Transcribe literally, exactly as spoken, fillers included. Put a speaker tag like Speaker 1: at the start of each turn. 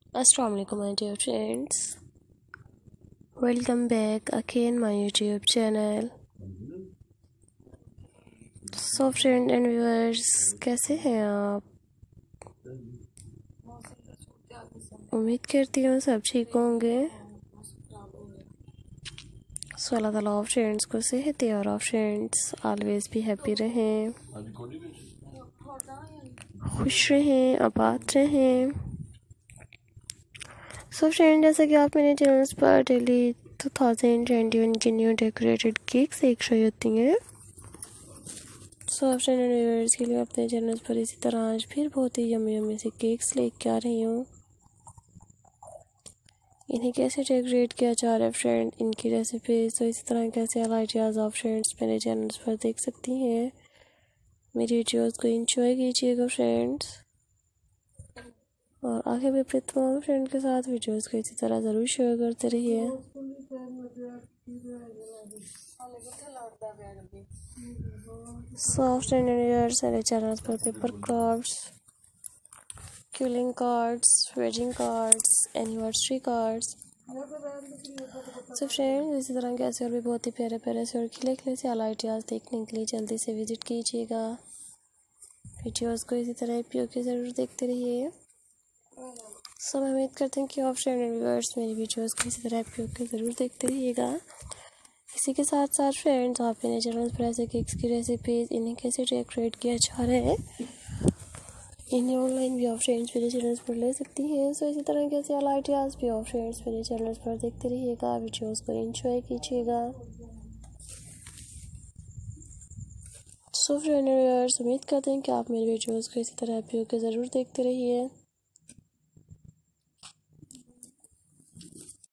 Speaker 1: Assalamu alaikum my dear friends. Welcome back again my YouTube channel. So friend and viewers, कैसे हैं आप? उम्मीद करती हूँ सब ठीक होंगे. सो अल्लाह ताला ऑफ फ्रेंड्स को सेहत और ऑफ फ्रेंड्स ऑलवेज भी हैप्पी रहें, खुश रहें, आबाद रहें. सो फ्रेंड, जैसा कि आप मेरे चैनल्स पर daily two thousand twenty one की न्यू डेकोरेटेड केक्स देख रही होती हैं. सो फ्रेंड एंड व्यूअर्स के लिए अपने चैनल्स पर इसी तरह आज फिर बहुत ही यम्मी यम्मी से केक्स लेके आ रही हूँ. इन्हें कैसे डेकोरेट किया जा रहा है फ्रेंड, इनकी रेसिपीज, तो इसी तरह कैसे आइडियाज़ आप फ्रेंड्स मेरे चैनल्स पर देख सकती हैं. मेरी वीडियोस को एंजॉय कीजिएगा फ्रेंड्स, और आगे भी अपने तमाम फ्रेंड के साथ वीडियोस को इसी तरह ज़रूर शेयर करते रहिए. सॉफ्ट एंड व्यूअर्स मेरे चैनल पर paper cards, quilling cards, wedding cards, anniversary cards, so friends इसी तरह कैसे और भी बहुत ही प्यारे प्यारे से और खिले खिले से आइडियाज़ देखने के लिए जल्दी से विजिट कीजिएगा. वीडियोस को इसी तरह पी के ज़रूर देखते रहिए. सो मैं उम्मीद करते हैं कि आप फ्रेंड एंड व्यूअर्स मेरी वीडियोस को इसी तरह पी के ज़रूर देखते रहिएगा. इसी के साथ साथ फ्रेंड्स आप मेरे चैनल पर ऐसे केक्स की रेसिपीज़, इन्हें कैसे डेकोरेट किया जा रहा है, इन्हें ऑनलाइन भी आप फ्रेंड्स मेरे चैनल्स पर ले सकती हैं. सो इसी तरह कैसे ऑल आइडियाज़ भी आप फ्रेंड्स मेरे चैनल्स पर देखते रहिएगा, वीडियोस को एंजॉय कीजिएगा. सो फ्रेंड व्यूअर्स उम्मीद करते हैं कि आप मेरे वीडियोस को इसी तरह हैप्पी होकर ज़रूर देखते रहिए.